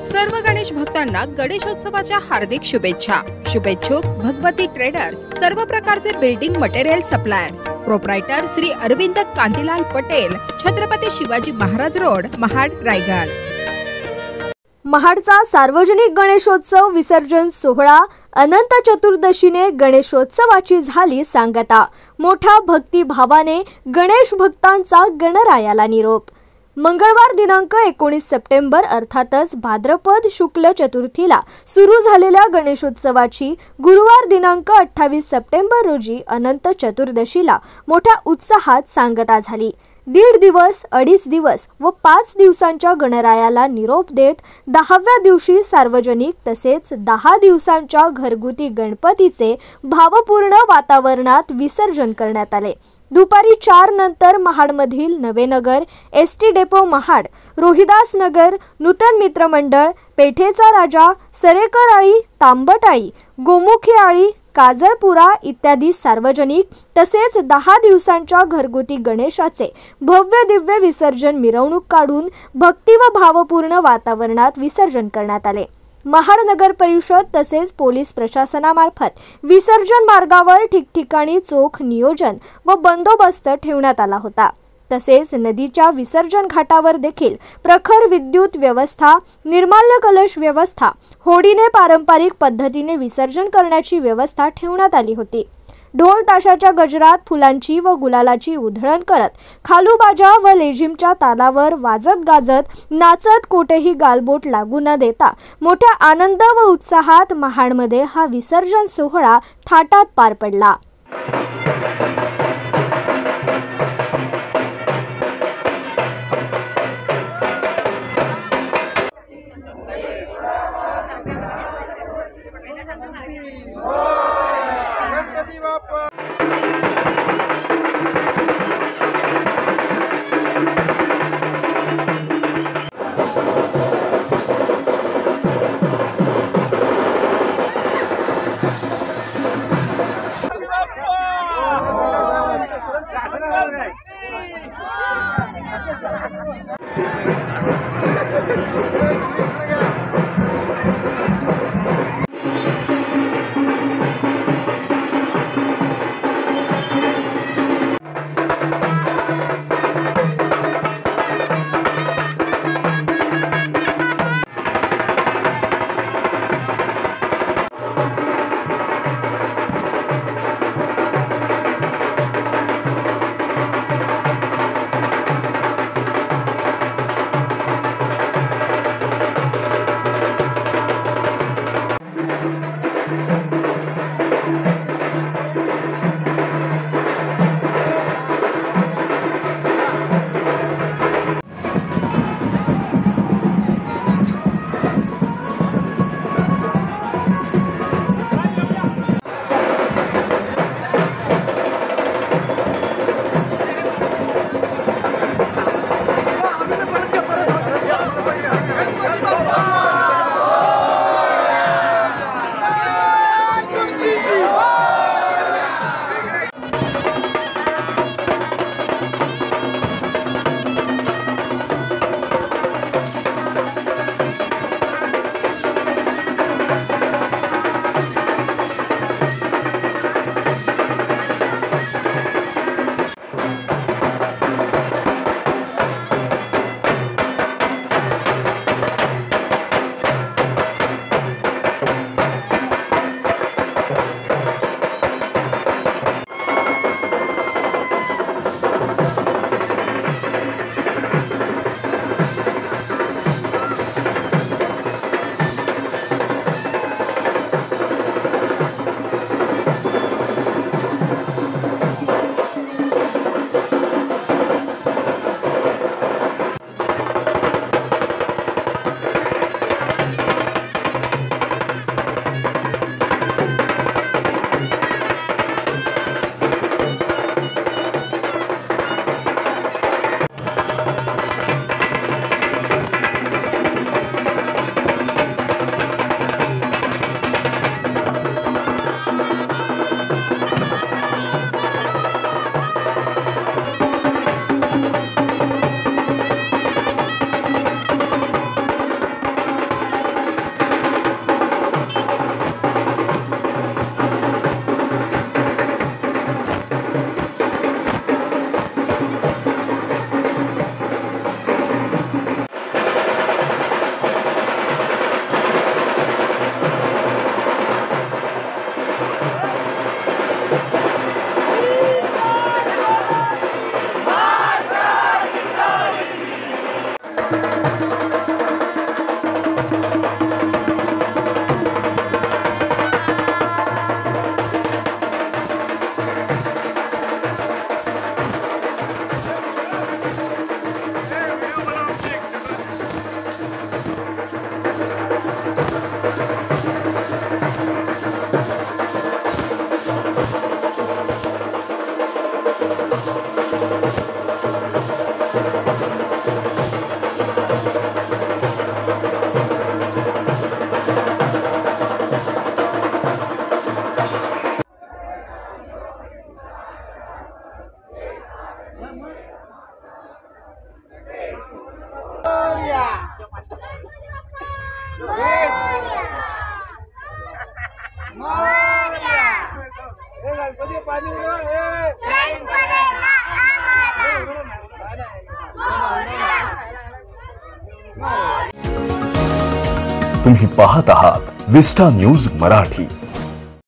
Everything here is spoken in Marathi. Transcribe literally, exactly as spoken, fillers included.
सर्व गणेश भक्तांना गणेशोत्सवाच्या हार्दिक शुभेच्छा। शुभेच्छुक भगवती ट्रेडर्स, सर्व प्रकारचे building material suppliers, proprietor Shri Arvind Kantilal Patel, Chhatrapati Shivaji Maharaj road, Mahad, Raigad. महाडचा सार्वजनिक गणेशोत्सव विसर्जन सोहळा अनंत चतुर्दशीने गणेशोत्सवाची झाली सांगता। मोठ्या भक्तिभावाने गणेश भक्तांचा गणरायाला निरोप। मंगळवार दिनांक एकोणीस सप्टेंबर अर्थातच भाद्रपद शुक्ल चतुर्थीला सुरू झालेल्या गणेशोत्सवाची गुरुवार दिनांक अठ्ठावीस सप्टेंबर रोजी अनंत चतुर्दशीला मोठ्या उत्साहात सांगता झाली। दीड दिवस, अडीच दिवस व पाच दिवसांच्या गणरायाला निरोप देत दहाव्या दिवशी सार्वजनिक तसेच दहा दिवसांच्या घरगुती गणपतीचे भावपूर्ण वातावरणात विसर्जन करण्यात आले। दुपारी चार नंतर महाडमधील Navenagar, S T depot Mahad, Rohidas Nagar, नूतन मित्र मंडळ, पेठेचा राजा, सरेकरआळी, तांबटआळी, गोमुखी आळी, काजळपुरा इत्यादी सार्वजनिक तसेच दहा दिवसांच्या घरगुती गणेशाचे भव्य दिव्य विसर्जन मिरवणूक काढून भक्ती व भावपूर्ण वातावरणात विसर्जन करण्यात आले। महाड नगर परिषद तसेच पोलीस प्रशासनामार्फत विसर्जन मार्गावर ठिकठिकाणी चोख नियोजन व बंदोबस्त ठेवण्यात आला होता। तसेच नदीच्या विसर्जन घाटावर देखील प्रखर विद्युत व्यवस्था, निर्माल्य कलश व्यवस्था, होडीने पारंपरिक पद्धतीने विसर्जन करण्याची व्यवस्था ठेवण्यात आली होती। ढोल ताशाच्या गजरात फुलांची व गुलालाची उधळण करत खालूबाजा व लेझिमच्या तालावर वाजत गाजत नाचत कोठेही गालबोट लागू न देता मोठ्या आनंद व उत्साहात महाडमध्ये हा विसर्जन सोहळा थाटात पार पडला। तुम्ही पाहत आहात विस्टा न्यूज मराठी.